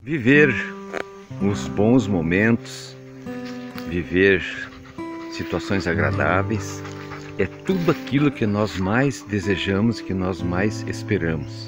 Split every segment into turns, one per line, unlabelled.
Viver os bons momentos, viver situações agradáveis, é tudo aquilo que nós mais desejamos, que nós mais esperamos.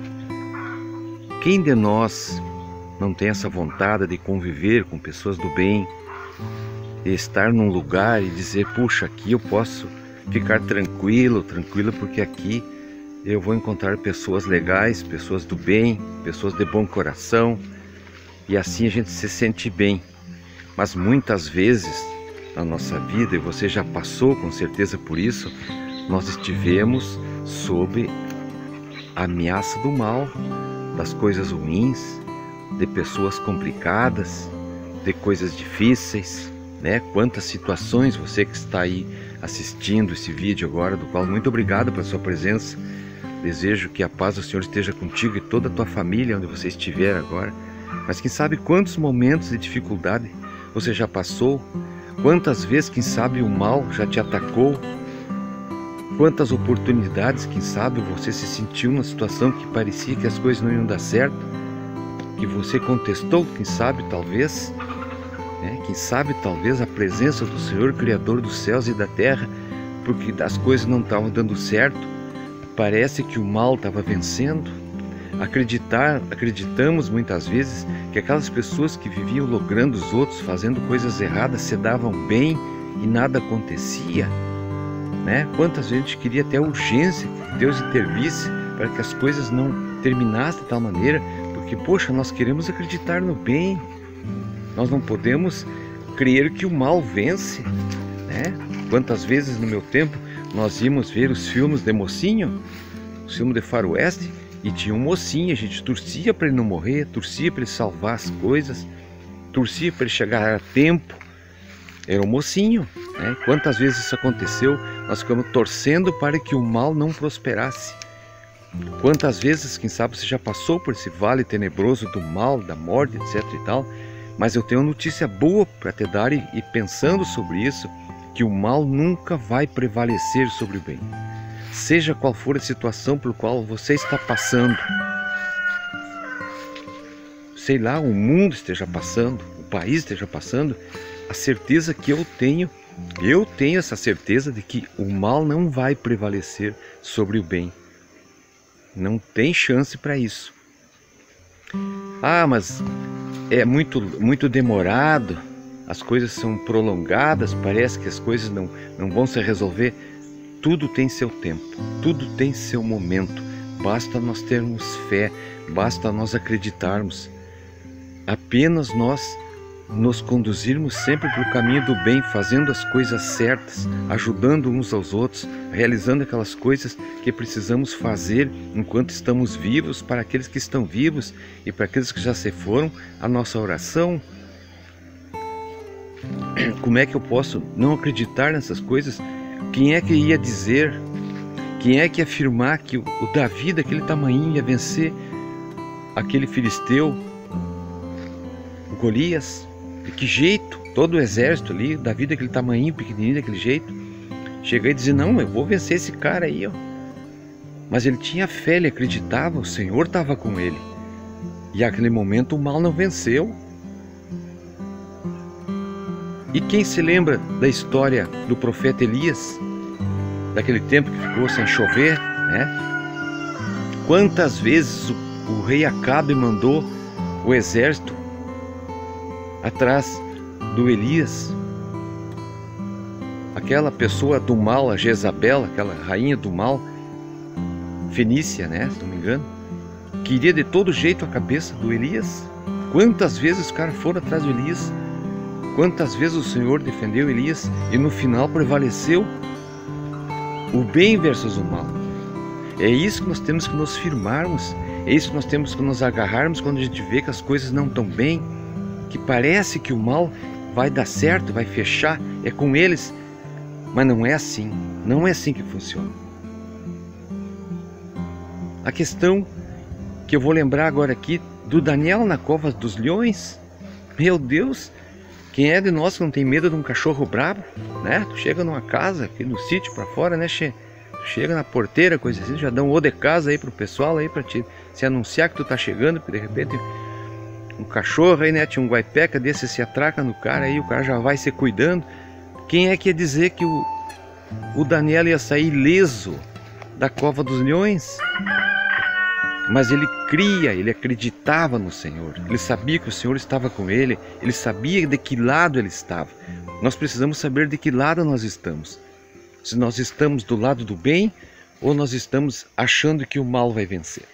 Quem de nós não tem essa vontade de conviver com pessoas do bem, de estar num lugar e dizer, puxa, aqui eu posso ficar tranquilo, porque aqui eu vou encontrar pessoas legais, pessoas do bem, pessoas de bom coração, e assim a gente se sente bem. Mas muitas vezes na nossa vida, e você já passou com certeza por isso, nós estivemos sob a ameaça do mal, das coisas ruins, de pessoas complicadas, de coisas difíceis, né? Quantas situações, você que está aí assistindo esse vídeo agora, do qual muito obrigado pela sua presença. Desejo que a paz do Senhor esteja contigo e toda a tua família, onde você estiver agora. Mas quem sabe quantos momentos de dificuldade você já passou, quantas vezes, quem sabe, o mal já te atacou, quantas oportunidades, quem sabe, você se sentiu numa situação que parecia que as coisas não iam dar certo, que você contestou, quem sabe, talvez, né? Quem sabe, talvez, a presença do Senhor, Criador dos céus e da terra, porque as coisas não estavam dando certo, parece que o mal estava vencendo. Acreditamos muitas vezes que aquelas pessoas que viviam logrando os outros, fazendo coisas erradas, se davam bem e nada acontecia, né? Quantas vezes a gente queria até urgência que Deus intervisse para que as coisas não terminassem de tal maneira, porque, poxa, nós queremos acreditar no bem, nós não podemos crer que o mal vence, né? Quantas vezes no meu tempo nós íamos ver os filmes de mocinho, os filmes de faroeste, e tinha um mocinho, a gente torcia para ele não morrer, torcia para ele salvar as coisas, torcia para ele chegar a tempo. Era um mocinho, né? Quantas vezes isso aconteceu, nós ficamos torcendo para que o mal não prosperasse. Quantas vezes, quem sabe, você já passou por esse vale tenebroso do mal, da morte, etc e tal. Mas eu tenho uma notícia boa para te dar, e pensando sobre isso, que o mal nunca vai prevalecer sobre o bem. Seja qual for a situação pelo qual você está passando, sei lá, o mundo esteja passando, o país esteja passando, a certeza que eu tenho essa certeza de que o mal não vai prevalecer sobre o bem. Não tem chance para isso. Ah, mas é muito demorado, as coisas são prolongadas, parece que as coisas não vão se resolver. Tudo tem seu tempo, tudo tem seu momento, basta nós termos fé, basta nós acreditarmos, apenas nós nos conduzirmos sempre para o caminho do bem, fazendo as coisas certas, ajudando uns aos outros, realizando aquelas coisas que precisamos fazer enquanto estamos vivos, para aqueles que estão vivos e para aqueles que já se foram, a nossa oração. Como é que eu posso não acreditar nessas coisas? Quem é que ia dizer, quem é que ia afirmar que o Davi daquele tamanhinho ia vencer aquele filisteu, o Golias? De que jeito? Todo o exército ali, Davi daquele tamanhinho, pequenininho, daquele jeito. Cheguei e dizia, não, eu vou vencer esse cara aí, ó. Mas ele tinha fé, ele acreditava, o Senhor estava com ele. E naquele momento o mal não venceu. E quem se lembra da história do profeta Elias, daquele tempo que ficou sem chover, né? Quantas vezes o rei Acabe mandou o exército atrás do Elias, aquela pessoa do mal, a Jezabel, aquela rainha do mal, Fenícia, né, se não me engano, queria de todo jeito a cabeça do Elias. Quantas vezes os caras foram atrás do Elias? Quantas vezes o Senhor defendeu Elias e no final prevaleceu o bem versus o mal? É isso que nós temos que nos firmarmos, é isso que nós temos que nos agarrarmos quando a gente vê que as coisas não estão bem, que parece que o mal vai dar certo, vai fechar, é com eles, mas não é assim, não é assim que funciona. A questão que eu vou lembrar agora aqui do Daniel na cova dos leões, meu Deus, quem é de nós que não tem medo de um cachorro brabo, né? Tu chega numa casa, aqui no sítio para fora, né, che? Tu chega na porteira, coisa assim, já dá um ô de casa aí pro pessoal aí para te se anunciar que tu tá chegando, porque de repente um cachorro aí, né? Tinha um guaipeca desse, se atraca no cara aí, o cara já vai se cuidando. Quem é que ia dizer que o Daniel ia sair ileso da cova dos leões? Mas ele cria, ele acreditava no Senhor, ele sabia que o Senhor estava com ele, ele sabia de que lado ele estava. Nós precisamos saber de que lado nós estamos. Se nós estamos do lado do bem ou nós estamos achando que o mal vai vencer.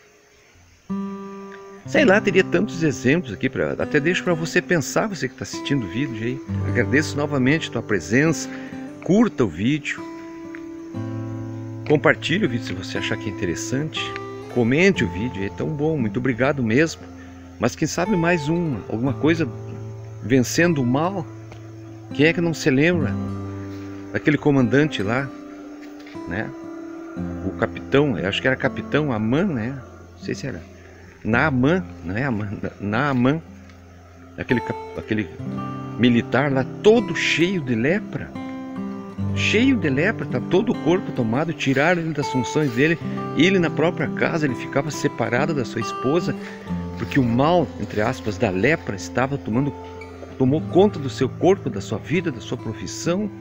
Sei lá, teria tantos exemplos aqui, até deixo para você pensar, você que está assistindo o vídeo aí. Agradeço novamente a tua presença, curta o vídeo, compartilhe o vídeo se você achar que é interessante. Comente o vídeo, é tão bom, muito obrigado mesmo. Mas quem sabe mais alguma coisa vencendo o mal? Quem é que não se lembra daquele comandante lá, né? O capitão, eu acho que era capitão Amã, né? Não sei se era Naamã, não é Amã, Naamã, aquele militar lá todo cheio de lepra. Cheio de lepra, tá todo o corpo tomado, tiraram ele das funções dele. Ele na própria casa, ele ficava separado da sua esposa, porque o mal, entre aspas, da lepra tomou conta do seu corpo, da sua vida, da sua profissão.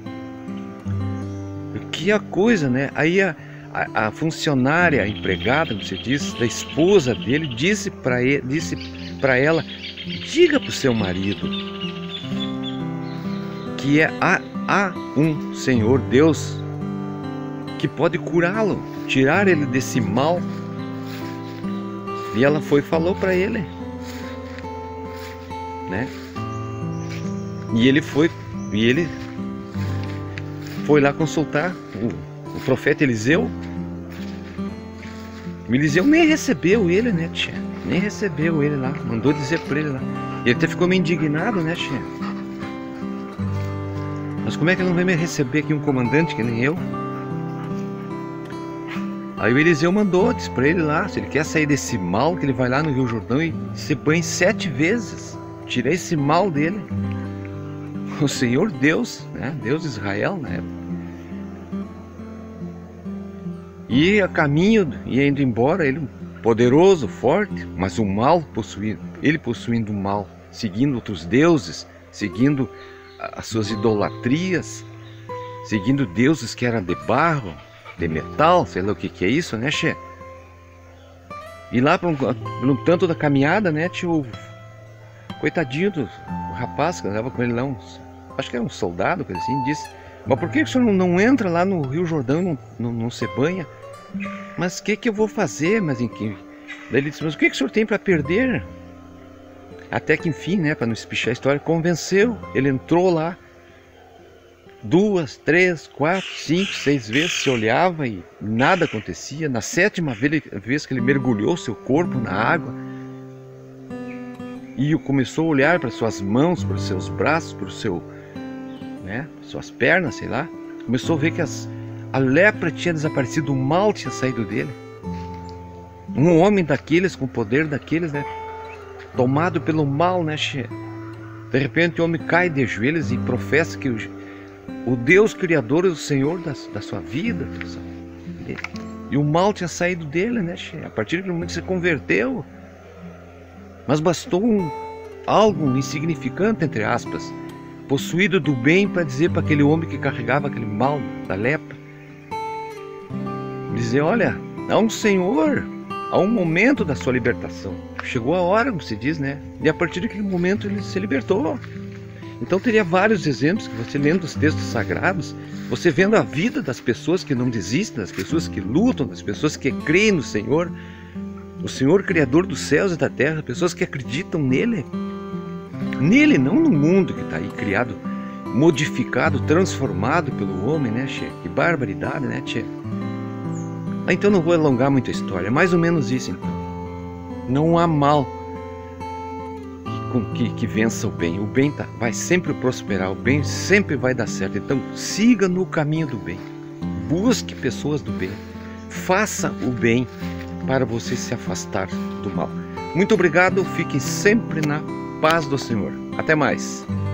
Que a coisa, né? Aí a funcionária, a empregada, como você diz, da esposa dele, disse para ela: diga para o seu marido que há um Senhor Deus que pode curá-lo, tirar ele desse mal. E ela falou para ele, né? E ele foi lá consultar o profeta Eliseu. O Eliseu nem recebeu ele, né, tia? Nem recebeu ele lá, mandou dizer para ele lá. E ele até ficou meio indignado, né, tia? Mas como é que ele não vai me receber aqui um comandante que nem eu? Aí o Eliseu disse para ele lá, se ele quer sair desse mal, que ele vai lá no Rio Jordão e se banhe 7 vezes. Tirar esse mal dele. O Senhor Deus, né? Deus de Israel na época. E a caminho, ia indo embora, ele poderoso, forte, mas o mal possuindo o mal, seguindo outros deuses, seguindo as suas idolatrias, seguindo deuses que eram de barro, de metal, sei lá o que é isso, né, che? E lá por um tanto da caminhada, né, tinha o coitadinho do rapaz que andava com ele lá, acho que era um soldado, coisa assim, disse: mas por que o senhor não entra lá no Rio Jordão e não se banha? Mas o que eu vou fazer? Daí ele disse: mas o que o senhor tem para perder? Até que enfim, né, para não espichar a história, convenceu. Ele entrou lá 2, 3, 4, 5, 6 vezes, se olhava e nada acontecia. Na 7ª vez que ele mergulhou seu corpo na água e começou a olhar para suas mãos, para os seus braços, para suas pernas, sei lá, começou a ver que a lepra tinha desaparecido, o mal tinha saído dele. Um homem daqueles, com o poder daqueles, né, tomado pelo mal, né, de repente o homem cai de joelhos e professa que o Deus Criador é o Senhor da sua vida. E o mal tinha saído dele, né, a partir do momento que se converteu. Mas bastou algo insignificante, entre aspas, possuído do bem, para dizer para aquele homem que carregava aquele mal da lepra, dizer: olha, há um Senhor, há um momento da sua libertação. Chegou a hora, como se diz, né? E a partir daquele momento ele se libertou. Então teria vários exemplos que você, lendo os textos sagrados, você vendo a vida das pessoas que não desistem, das pessoas que lutam, das pessoas que creem no Senhor, o Senhor Criador dos céus e da terra, pessoas que acreditam nele, não no mundo que está aí criado, modificado, transformado pelo homem, né, che? Que barbaridade, né, che? Então não vou alongar muito a história, é mais ou menos isso então. Não há mal que vença o bem. O bem vai sempre prosperar, o bem sempre vai dar certo. Então siga no caminho do bem, busque pessoas do bem, faça o bem para você se afastar do mal. Muito obrigado, fiquem sempre na paz do Senhor. Até mais.